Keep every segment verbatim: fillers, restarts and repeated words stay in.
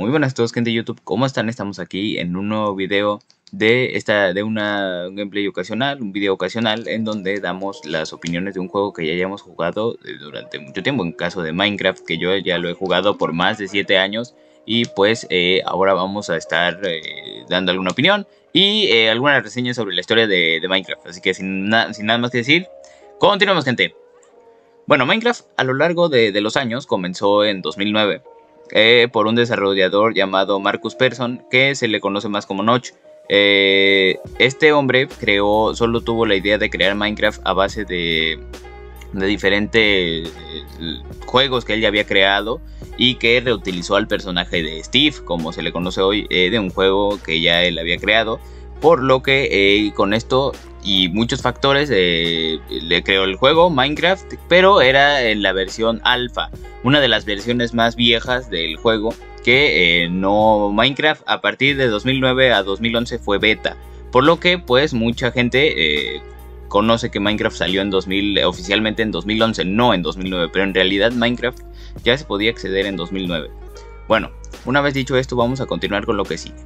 Muy buenas a todos, gente de YouTube, ¿cómo están? Estamos aquí en un nuevo video de esta de una un gameplay ocasional, un video ocasional en donde damos las opiniones de un juego que ya hayamos jugado durante mucho tiempo. En caso de Minecraft, que yo ya lo he jugado por más de siete años y pues eh, ahora vamos a estar eh, dando alguna opinión y eh, alguna reseña sobre la historia de, de Minecraft. Así que sin, na sin nada más que decir, continuemos, gente. Bueno, Minecraft a lo largo de, de los años comenzó en dos mil nueve. Eh, por un desarrollador llamado Markus Persson, que se le conoce más como Notch. Eh, este hombre creó, solo tuvo la idea de crear Minecraft a base de, de diferentes eh, juegos que él ya había creado y que reutilizó al personaje de Steve, como se le conoce hoy, eh, de un juego que ya él había creado. Por lo que eh, con esto y muchos factores eh, le creó el juego Minecraft, pero era en la versión alfa, una de las versiones más viejas del juego, que eh, no Minecraft a partir de dos mil nueve a dos mil once fue beta, por lo que pues mucha gente eh, conoce que Minecraft salió en dos mil, oficialmente en dos mil once, no en dos mil nueve, pero en realidad Minecraft ya se podía acceder en dos mil nueve. Bueno, una vez dicho esto, vamos a continuar con lo que sigue.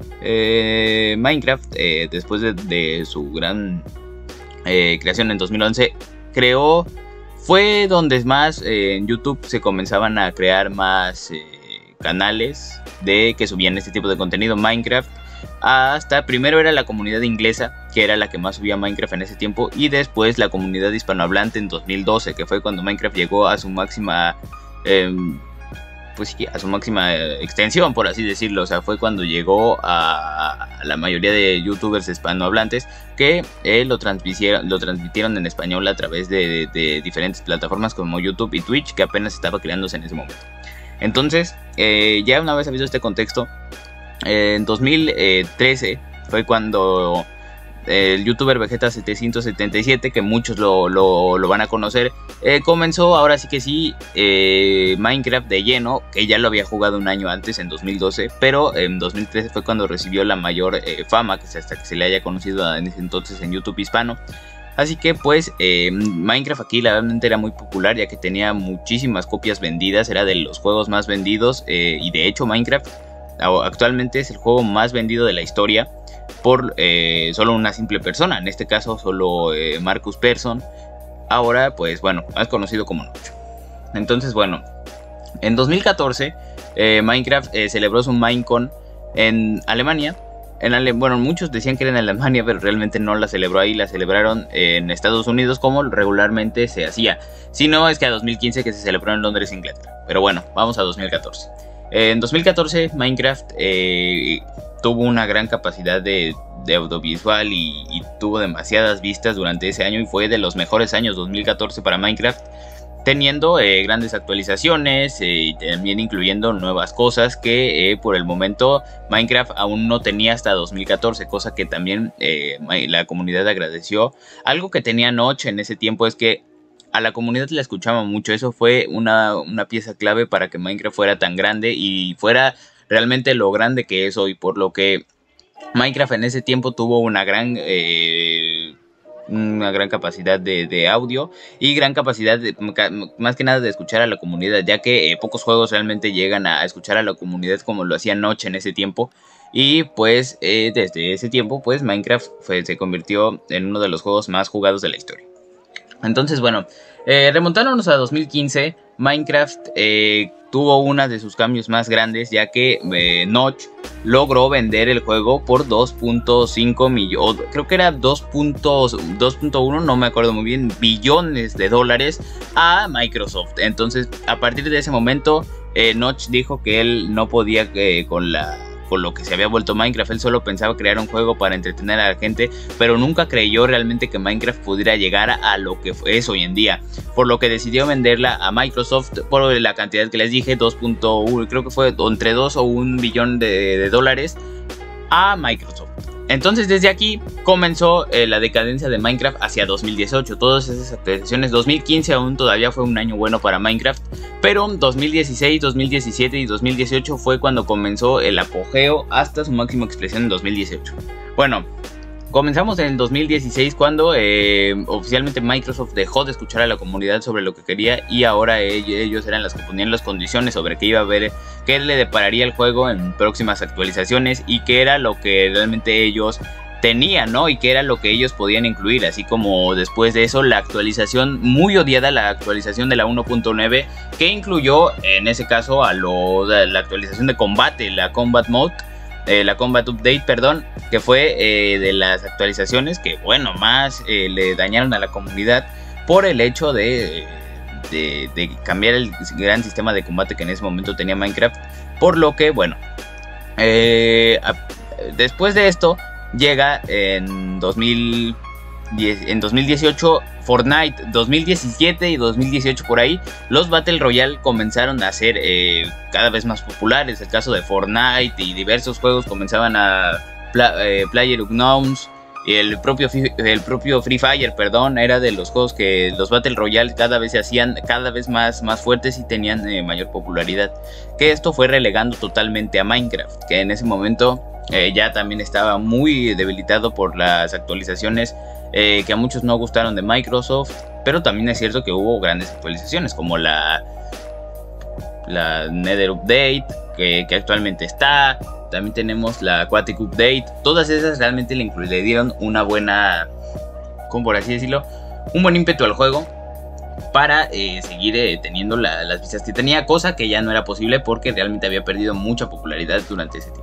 Eh, Minecraft, eh, después de, de su gran eh, creación en dos mil once, creó, fue donde más eh, en YouTube se comenzaban a crear más eh, canales de que subían este tipo de contenido Minecraft. Hasta primero era la comunidad inglesa, que era la que más subía Minecraft en ese tiempo, y después la comunidad hispanohablante en dos mil doce, que fue cuando Minecraft llegó a su máxima eh, pues sí, a su máxima extensión, por así decirlo. O sea, fue cuando llegó a, a la mayoría de youtubers hispanohablantes que eh, lo, transmitieron, lo transmitieron en español a través de, de, de diferentes plataformas como YouTube y Twitch, que apenas estaba creándose en ese momento. Entonces, eh, ya una vez habido este contexto, eh, en dos mil trece fue cuando el youtuber Vegeta setecientos setenta y siete, que muchos lo, lo, lo van a conocer, eh, comenzó ahora sí que sí eh, Minecraft de lleno, que ya lo había jugado un año antes, en dos mil doce, pero en dos mil trece fue cuando recibió la mayor eh, fama, que hasta que se le haya conocido en ese entonces en YouTube hispano. Así que pues eh, Minecraft aquí la verdad era muy popular, ya que tenía muchísimas copias vendidas, era de los juegos más vendidos, eh, y de hecho Minecraft actualmente es el juego más vendido de la historia por eh, solo una simple persona, en este caso solo eh, Markus Persson, ahora pues bueno, más conocido como Notch. Entonces bueno, en dos mil catorce eh, Minecraft eh, celebró su Minecon en Alemania. En Ale bueno, muchos decían que era en Alemania, pero realmente no la celebró ahí, la celebraron en Estados Unidos como regularmente se hacía. Si no, es que a dos mil quince que se celebró en Londres, Inglaterra. Pero bueno, vamos a dos mil catorce. Eh, en dos mil catorce Minecraft eh, tuvo una gran capacidad de, de audiovisual y, y tuvo demasiadas vistas durante ese año, y fue de los mejores años dos mil catorce para Minecraft, teniendo eh, grandes actualizaciones eh, y también incluyendo nuevas cosas que eh, por el momento Minecraft aún no tenía hasta dos mil catorce, cosa que también eh, la comunidad agradeció. Algo que tenía Notch en ese tiempo es que a la comunidad la escuchaba mucho. Eso fue una, una pieza clave para que Minecraft fuera tan grande y fuera realmente lo grande que es hoy, por lo que Minecraft en ese tiempo tuvo una gran eh, una gran capacidad de, de audio y gran capacidad de, más que nada de escuchar a la comunidad, ya que eh, pocos juegos realmente llegan a escuchar a la comunidad como lo hacía Notch en ese tiempo. Y pues eh, desde ese tiempo pues Minecraft fue, se convirtió en uno de los juegos más jugados de la historia. Entonces bueno, eh, remontándonos a dos mil quince, Minecraft eh, tuvo uno de sus cambios más grandes, ya que eh, Notch logró vender el juego por dos punto cinco millones, creo que era dos punto uno, no me acuerdo muy bien, billones de dólares a Microsoft. Entonces a partir de ese momento eh, Notch dijo que él no podía eh, con la... con lo que se había vuelto Minecraft. Él solo pensaba crear un juego para entretener a la gente, pero nunca creyó realmente que Minecraft pudiera llegar a lo que es hoy en día, por lo que decidió venderla a Microsoft por la cantidad que les dije, dos punto uno, creo que fue entre dos o un billón de, de dólares a Microsoft. Entonces desde aquí comenzó eh, la decadencia de Minecraft hacia dos mil dieciocho, todas esas actualizaciones. Dos mil quince aún todavía fue un año bueno para Minecraft, pero dos mil dieciséis, dos mil diecisiete y dos mil dieciocho fue cuando comenzó el apogeo hasta su máxima expresión en dos mil dieciocho. Bueno, Comenzamos en el dos mil dieciséis cuando eh, oficialmente Microsoft dejó de escuchar a la comunidad sobre lo que quería y ahora ellos eran los que ponían las condiciones sobre qué iba a haber, qué le depararía el juego en próximas actualizaciones y qué era lo que realmente ellos tenían, ¿no? Y qué era lo que ellos podían incluir, así como después de eso la actualización muy odiada, la actualización de la uno punto nueve, que incluyó en ese caso a lo, la actualización de combate, la Combat Mode. Eh, la Combat Update, perdón, que fue eh, de las actualizaciones que, bueno, más eh, le dañaron a la comunidad por el hecho de, de, de cambiar el gran sistema de combate que en ese momento tenía Minecraft. Por lo que, bueno, eh, a, después de esto llega en dos mil diez, en dos mil dieciocho Fortnite, dos mil diecisiete y dos mil dieciocho por ahí, los Battle Royale comenzaron a ser eh, cada vez más populares. El caso de Fortnite y diversos juegos comenzaban a pla eh, PlayerUnknown's y el propio, el propio Free Fire, perdón, era de los juegos que los Battle Royale cada vez se hacían cada vez más, más fuertes y tenían eh, mayor popularidad. Que esto fue relegando totalmente a Minecraft, que en ese momento eh, ya también estaba muy debilitado por las actualizaciones Eh, que a muchos no gustaron de Microsoft, pero también es cierto que hubo grandes actualizaciones como la, la Nether Update que, que actualmente está, también tenemos la Aquatic Update. Todas esas realmente le, le dieron una buena, como por así decirlo, un buen ímpetu al juego para eh, seguir eh, teniendo la, las vistas que tenía, cosa que ya no era posible porque realmente había perdido mucha popularidad durante ese tiempo.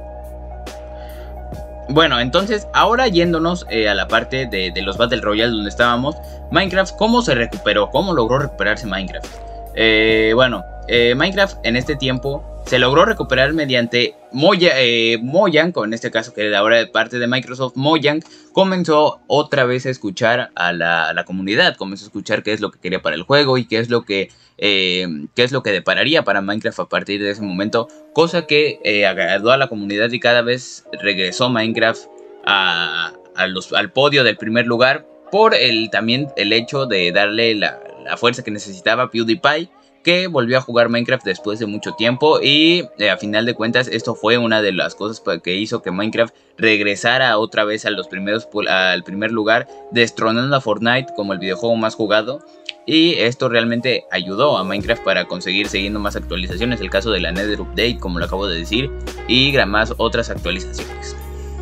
Bueno, entonces, ahora yéndonos eh, a la parte de, de los Battle Royale donde estábamos, Minecraft, ¿cómo se recuperó? ¿Cómo logró recuperarse Minecraft? Eh, bueno, eh, Minecraft en este tiempo se logró recuperar mediante Moya, eh, Mojang, o en este caso que ahora de parte de Microsoft, Mojang comenzó otra vez a escuchar a la, a la comunidad, comenzó a escuchar qué es lo que quería para el juego y qué es lo que, eh, qué es lo que depararía para Minecraft a partir de ese momento, cosa que eh, agradó a la comunidad y cada vez regresó Minecraft a, a los, al podio del primer lugar por el, también el hecho de darle la, la fuerza que necesitaba PewDiePie, que volvió a jugar Minecraft después de mucho tiempo y eh, a final de cuentas esto fue una de las cosas que hizo que Minecraft regresara otra vez a los primeros, al primer lugar, destronando a Fortnite como el videojuego más jugado, y esto realmente ayudó a Minecraft para conseguir siguiendo más actualizaciones, el caso de la Nether Update como lo acabo de decir y más otras actualizaciones.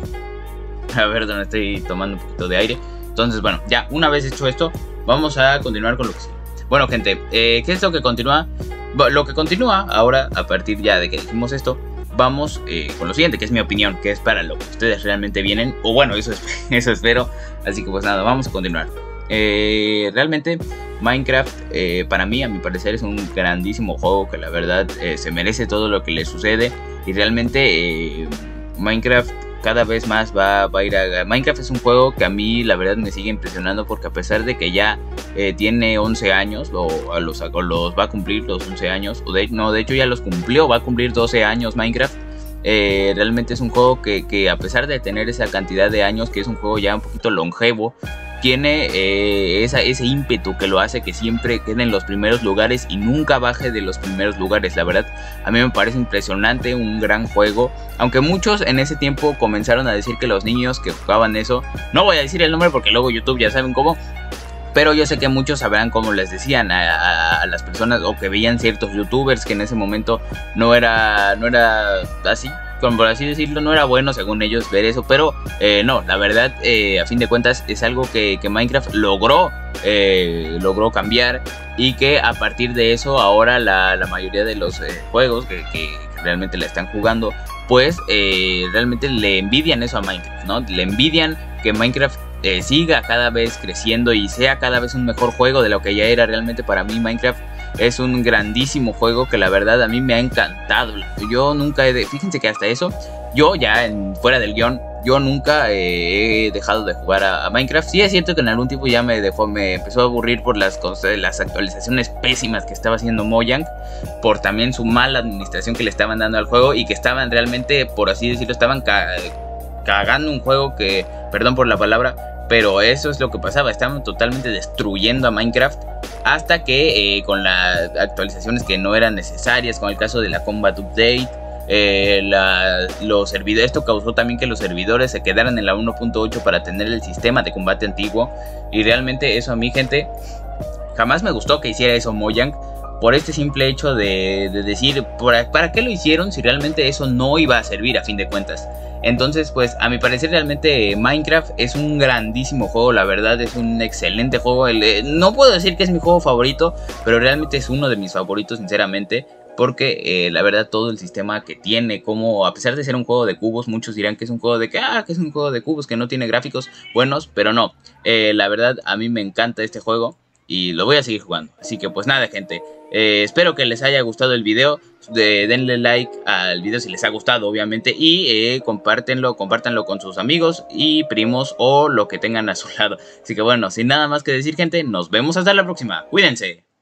A ver, donde estoy tomando un poquito de aire. Entonces bueno, ya una vez hecho esto vamos a continuar con lo que sigue. Bueno gente, eh, ¿qué es lo que continúa? Lo que continúa ahora, a partir ya de que dijimos esto, vamos eh, con lo siguiente, que es mi opinión, que es para lo que ustedes realmente vienen, o bueno, eso, es, eso espero, así que pues nada, vamos a continuar. Eh, realmente Minecraft eh, para mí, a mi parecer, es un grandísimo juego que la verdad eh, se merece todo lo que le sucede y realmente eh, Minecraft cada vez más va, va a ir a... Minecraft es un juego que a mí la verdad me sigue impresionando porque a pesar de que ya eh, tiene once años, o a los, a los va a cumplir los once años, o de, no, de hecho ya los cumplió, va a cumplir doce años Minecraft, eh, realmente es un juego que, que a pesar de tener esa cantidad de años, que es un juego ya un poquito longevo, tiene eh, esa, ese ímpetu que lo hace que siempre quede en los primeros lugares y nunca baje de los primeros lugares. La verdad, a mí me parece impresionante, un gran juego. Aunque muchos en ese tiempo comenzaron a decir que los niños que jugaban eso, no voy a decir el nombre porque luego YouTube ya saben cómo, pero yo sé que muchos sabrán cómo les decían a, a, a las personas, o que veían ciertos youtubers que en ese momento no era, no era así, como por así decirlo, no era bueno según ellos ver eso, pero eh, no, la verdad, eh, a fin de cuentas es algo que, que Minecraft logró, eh, logró cambiar, y que a partir de eso ahora la, la mayoría de los eh, juegos que, que realmente la están jugando, pues eh, realmente le envidian eso a Minecraft, ¿no? Le envidian que Minecraft Eh, siga cada vez creciendo y sea cada vez un mejor juego de lo que ya era. Realmente para mí Minecraft es un grandísimo juego que la verdad a mí me ha encantado. Yo nunca he de... Fíjense que hasta eso, yo ya en, fuera del guión, yo nunca eh, he dejado de jugar a, a Minecraft. Sí es cierto que en algún tiempo ya me dejó, me empezó a aburrir por las, las actualizaciones pésimas que estaba haciendo Mojang, por también su mala administración que le estaban dando al juego y que estaban realmente, por así decirlo, estaban ca cagando un juego que, perdón por la palabra, pero eso es lo que pasaba, estaban totalmente destruyendo a Minecraft, hasta que eh, con las actualizaciones que no eran necesarias, con el caso de la Combat Update, eh, la, los servidores, esto causó también que los servidores se quedaran en la uno punto ocho para tener el sistema de combate antiguo. Y realmente eso a mí, gente, jamás me gustó que hiciera eso Mojang, por este simple hecho de, de decir, ¿para, ¿para qué lo hicieron si realmente eso no iba a servir a fin de cuentas? Entonces, pues, a mi parecer realmente Minecraft es un grandísimo juego, la verdad es un excelente juego. El, eh, no puedo decir que es mi juego favorito, pero realmente es uno de mis favoritos, sinceramente. Porque eh, la verdad todo el sistema que tiene, como a pesar de ser un juego de cubos, muchos dirán que es un juego de que, ah, que es un juego de cubos, que no tiene gráficos buenos, pero no. Eh, la verdad a mí me encanta este juego y lo voy a seguir jugando. Así que pues nada, gente, eh, espero que les haya gustado el video. De, denle like al video si les ha gustado, obviamente, y eh, compártenlo, compártanlo con sus amigos y primos o lo que tengan a su lado. Así que bueno, sin nada más que decir, gente, nos vemos hasta la próxima. Cuídense.